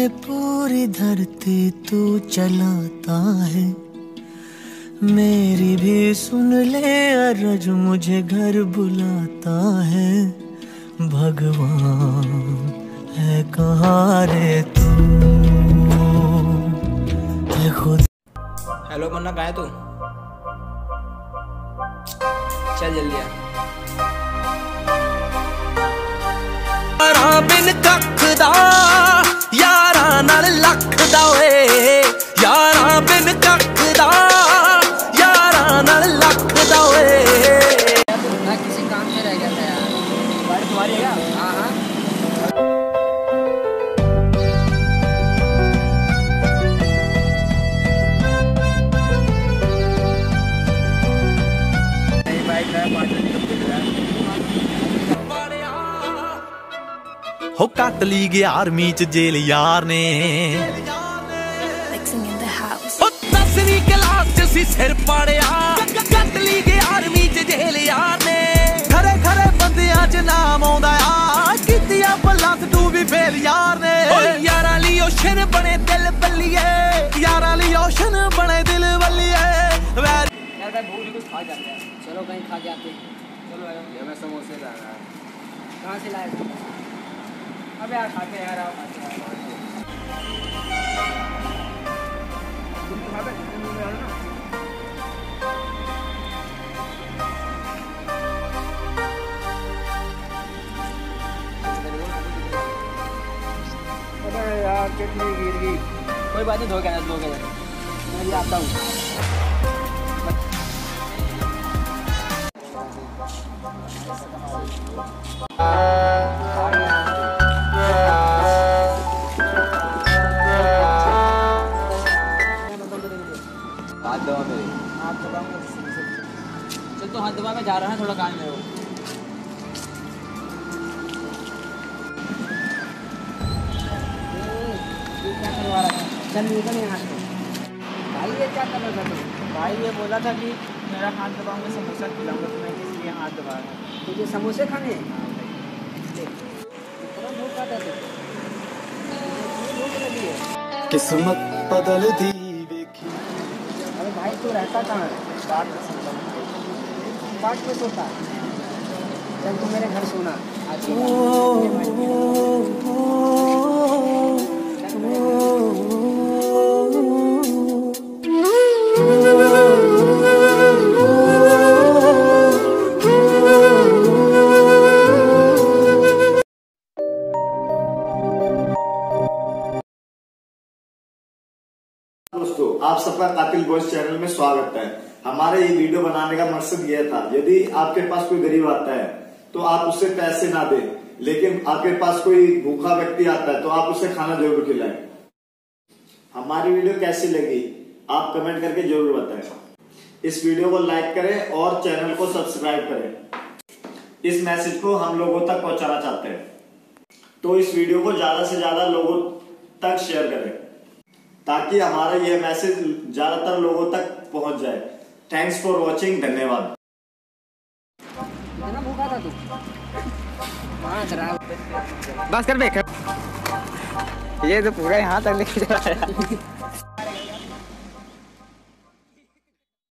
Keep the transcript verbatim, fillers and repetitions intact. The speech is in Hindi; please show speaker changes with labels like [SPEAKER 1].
[SPEAKER 1] ये पूरी धरती तू चलाता है, मेरी भी सुन ले अरज मुझे घर बुलाता है। भगवान है कहाँ रे तू है खुद।
[SPEAKER 2] हेलो मन्ना, कहाँ है तू? चल जल्दी आ।
[SPEAKER 1] यारा बिन कख दा यारा नाल लख दा वे, यारा बिन कख दा यारा नाल लख दा वे।
[SPEAKER 2] मैं किसी काम में रह गया था यार। गाड़ी तुम्हारी है क्या? हाँ हाँ। नई बाइक है, पाँच
[SPEAKER 1] हो कट ली गया आर्मी च जेल यार ने, दसवीं क्लास च सी सिर पाड़िया। कट ली गया आर्मी च जेल यार ने, खरे खरे बंदियां च नाम आउंदा आ, कीतियां पल्ला तू भी फेल यार ने। यारा ली ओशन बने दिल बल्लिए, यारा ली ओशन बने दिल बल्लिए।
[SPEAKER 2] यार भाई भूख कुछ खा जाते हैं। चलो कहीं खा जाते हैं। चलो यार, मैं समोसे ला रहा हूं। कहाँ से लाए? अबे यार खाते हैं यार, आप खाते हैं यार। तुम तो खाते हैं यार ना। अबे यार कितनी गिर गई। कोई बात नहीं, धो के आना, धो के आना। मैं भी आता हूँ। हाथ दबा मेरे, हाथ दबाऊंगा। चल तो हाथ दबा, मैं जा रहा है, थोड़ा काम मेरे को। क्या करवा रहा है? चल निकल यहाँ से। भाई ये क्या कर रहा था तुम? भाई ये बोला था कि मेरा हाथ दबाऊंगा, समोसा खिलाऊंगा, तो मैं इसलिए हाथ दबा रहा हूँ। तुझे समोसे खाने हैं? इतना धोखा था तुझे, भूख लगी है।
[SPEAKER 1] किस्मत बदल दी।
[SPEAKER 2] अरे भाई तू रहता कहाँ है? पार्क में सोता है। पार्क में सोता है? चल तू मेरे घर सोना।
[SPEAKER 3] दोस्तों, आप सबका कातिल बॉयज चैनल में स्वागत है। हमारे ये वीडियो बनाने का मकसद यह था, यदि आपके पास कोई गरीब आता है तो आप उससे पैसे ना दें, लेकिन आपके पास कोई भूखा व्यक्ति आता है तो आप उसे खाना जरूर खिलाएं। हमारी वीडियो कैसी लगी आप कमेंट करके जरूर बताएं। इस वीडियो को लाइक करें और चैनल को सब्सक्राइब करें। इस मैसेज को हम लोगों तक पहुंचाना चाहते हैं, तो इस वीडियो को ज्यादा से ज्यादा लोगों तक शेयर करें ताकि हमारा यह मैसेज ज्यादातर लोगों तक पहुंच जाए। थैंक्स फॉर वॉचिंग, धन्यवाद।
[SPEAKER 2] कितना भूखा था तू? बस कर बे, ये तो पूरा यहाँ तक लेके जा रहा है।